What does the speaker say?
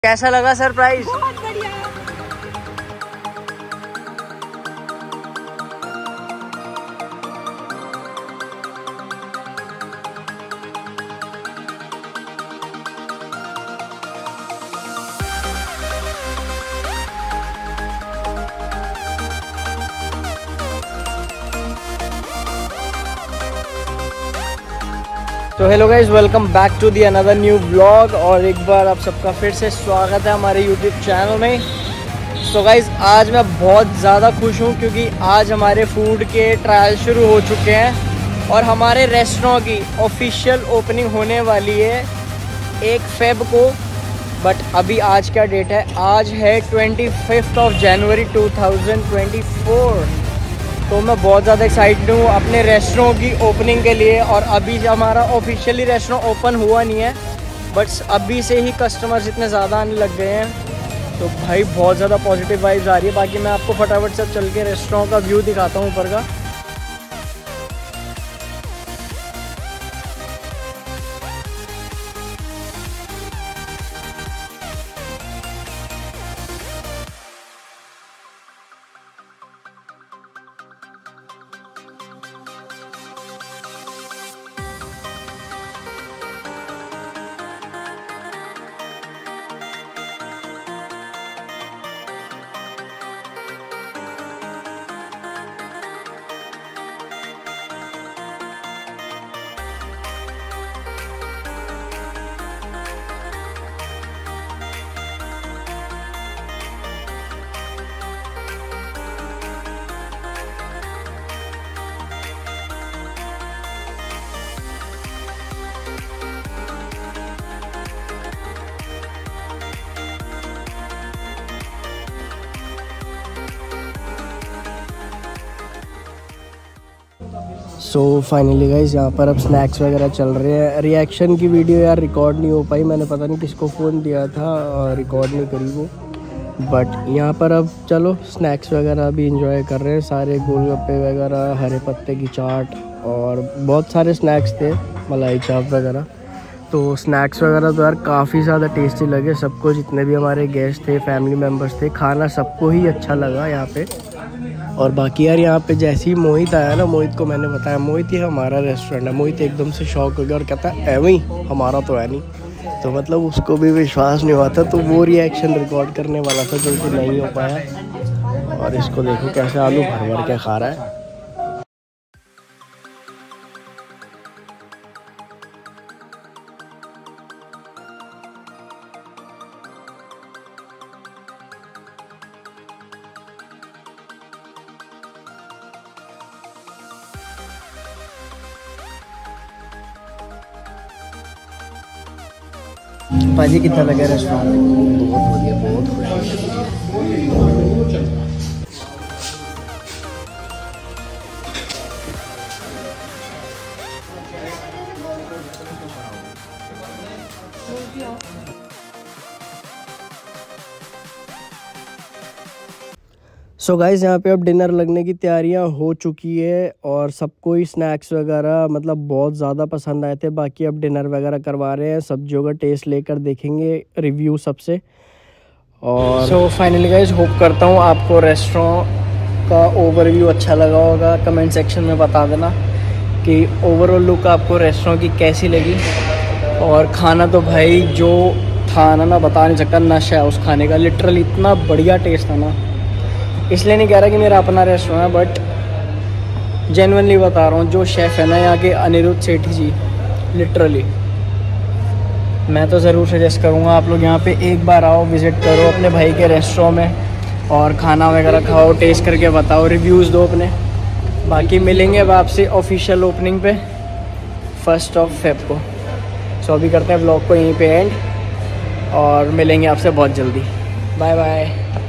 कैसा लगा सरप्राइज? बहुत बढ़िया। तो hello guys, welcome back to the another new blog. और एक बार आप सबका फिर से स्वागत है हमारे यूट्यूब चैनल में। तो गाइज आज मैं बहुत ज़्यादा खुश हूँ क्योंकि आज हमारे फूड के ट्रायल शुरू हो चुके हैं और हमारे रेस्टोरेंट की ऑफिशियल ओपनिंग होने वाली है 1 फेब को। बट अभी आज क्या डेट है? आज है 25 जनवरी 2024। तो मैं बहुत ज़्यादा एक्साइटेड हूँ अपने रेस्टोरेंट की ओपनिंग के लिए। और अभी हमारा ऑफिशियली रेस्टोरेंट ओपन हुआ नहीं है, बट अभी से ही कस्टमर्स इतने ज़्यादा आने लग गए हैं। तो भाई बहुत ज़्यादा पॉजिटिव वाइब्स आ रही है। बाकी मैं आपको फटाफट से चल के रेस्टोरेंट का व्यू दिखाता हूँ ऊपर का। सो फाइनली गाइस यहाँ पर अब स्नैक्स वगैरह चल रहे हैं। रिएक्शन की वीडियो यार रिकॉर्ड नहीं हो पाई, मैंने पता नहीं किसको फ़ोन दिया था और रिकॉर्ड नहीं करी वो। बट यहाँ पर अब चलो स्नैक्स वगैरह भी इंजॉय कर रहे हैं। सारे गोलगप्पे वगैरह, हरे पत्ते की चाट और बहुत सारे स्नैक्स थे, मलाई चाप वगैरह। तो स्नैक्स वगैरह तो यार काफ़ी ज़्यादा टेस्टी लगे सबको। जितने भी हमारे गेस्ट थे, फैमिली मेम्बर्स थे, खाना सबको ही अच्छा लगा यहाँ पे। और बाकी यार यहाँ पे जैसे ही मोहित आया ना, मोहित को मैंने बताया मोहित ये हमारा रेस्टोरेंट है, मोहित एकदम से शॉक हो गया और कहता है एवं ही हमारा तो है नहीं। तो मतलब उसको भी विश्वास नहीं हुआ था, तो वो रिएक्शन रिकॉर्ड करने वाला था जो कि नहीं हो पाया। और इसको देखो कैसे आलू भर भर के खा रहा है। भाजी कितना लगा रेस्टोरेंट? बहुत बढ़िया, बहुत खुश। सो गाइज़ यहाँ पे अब डिनर लगने की तैयारियां हो चुकी है और सबको ही स्नैक्स वगैरह मतलब बहुत ज़्यादा पसंद आए थे। बाकी अब डिनर वगैरह करवा रहे हैं, सब्जियों का टेस्ट लेकर देखेंगे रिव्यू सबसे। और सो फाइनली गाइज़ होप करता हूँ आपको रेस्टोरेंट का ओवरव्यू अच्छा लगा होगा। कमेंट सेक्शन में बता देना कि ओवरऑल लुक आपको रेस्टोरेंट की कैसी लगी। और खाना तो भाई जो था ना, मैं बता नहीं सकता, नशा है उस खाने का। लिटरली इतना बढ़िया टेस्ट था ना, इसलिए नहीं कह रहा कि मेरा अपना रेस्टोरेंट है, बट जेन्युइनली बता रहा हूँ। जो शेफ़ है ना यहाँ के, अनिरुद्ध सेठी जी, लिटरली मैं तो ज़रूर सजेस्ट करूँगा आप लोग यहाँ पे एक बार आओ, विज़िट करो अपने भाई के रेस्टोरेंट में और खाना वगैरह खाओ, टेस्ट करके बताओ, रिव्यूज़ दो अपने। बाकी मिलेंगे अब आपसे ऑफिशियल ओपनिंग पे 1 फेब को। सो अभी करते हैं ब्लॉग को यहीं पे एंड और मिलेंगे आपसे बहुत जल्दी। Bye bye.